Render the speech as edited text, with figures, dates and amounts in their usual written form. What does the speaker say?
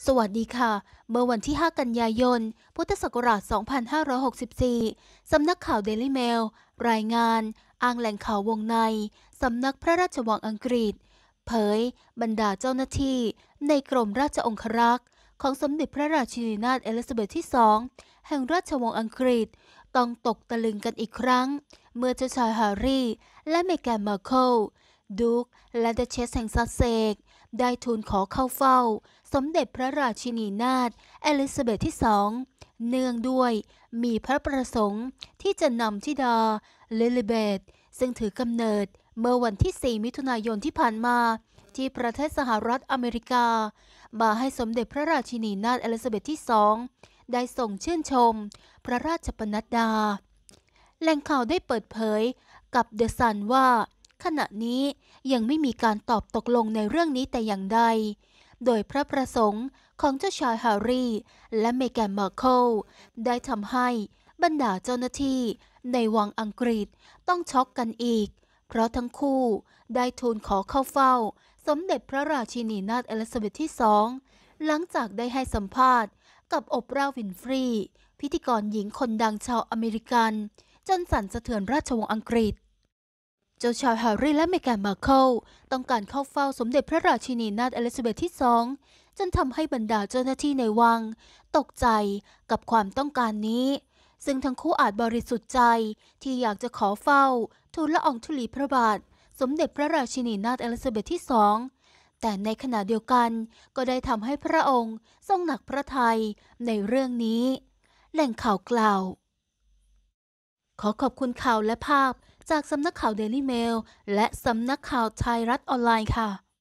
สวัสดีค่ะเมื่อวันที่ 5 กันยายน พุทธศักราช 2564 สำนักข่าว Daily Mail รายงานอ้างแหล่งข่าววงในสำนักพระราชวังอังกฤษเผยบรรดาเจ้าหน้าที่ในกรมราชองครักษ์ของสมเด็จพระราชินีนาถเอลิซาเบธที่ 2 แห่งราชวงศ์อังกฤษต้องตกตะลึงกันอีกครั้งเมื่อเจ้าชายแฮร์รี่และเมแกนมาร์เคิลดูคและดัชเชสแห่งซัสเซกซ์ได้ทูลขอเข้าเฝ้าสมเด็จพระราชินีนาถเอลิซาเบธที่ 2เนื่องด้วยมีพระประสงค์ที่จะนำธิดาลิลิเบธซึ่งถือกำเนิดเมื่อวันที่ 4 มิถุนายนที่ผ่านมาที่ประเทศสหรัฐอเมริกามาให้สมเด็จพระราชินีนาถเอลิซาเบธที่ 2ได้ส่งชื่นชมพระราชปนัดดาแหล่งข่าวได้เปิดเผยกับเดอะซันว่าขณะนี้ยังไม่มีการตอบตกลงในเรื่องนี้แต่อย่างใดโดยพระประสงค์ของเจ้าชายแฮร์รี่และเมแกนมาร์เคิลได้ทำให้บรรดาเจ้าหน้าที่ในวังอังกฤษต้องช็อกกันอีกเพราะทั้งคู่ได้ทูลขอเข้าเฝ้าสมเด็จพระราชินีนาถเอลิซาเบธที่ 2หลังจากได้ให้สัมภาษณ์กับโอปราห์วินฟรีพิธีกรหญิงคนดังชาวอเมริกันจนสั่นสะเทือนราชวงศ์อังกฤษเจ้าชายแฮร์รี่และเมแกนมาร์เคิลต้องการเข้าเฝ้าสมเด็จพระราชินีนาถเอลิซาเบธที่ 2จนทำให้บรรดาเจ้าหน้าที่ในวังตกใจกับความต้องการนี้ซึ่งทั้งคู่อาจบริสุทธิ์ใจที่อยากจะขอเฝ้าทูลละอองธุลีพระบาทสมเด็จพระราชินีนาถเอลิซาเบธที่ 2แต่ในขณะเดียวกันก็ได้ทำให้พระองค์ทรงหนักพระทัยในเรื่องนี้แหล่งข่าวกล่าวขอขอบคุณข่าวและภาพจากสำนักข่าว Daily Mail และสำนักข่าวไทยรัฐออนไลน์ค่ะ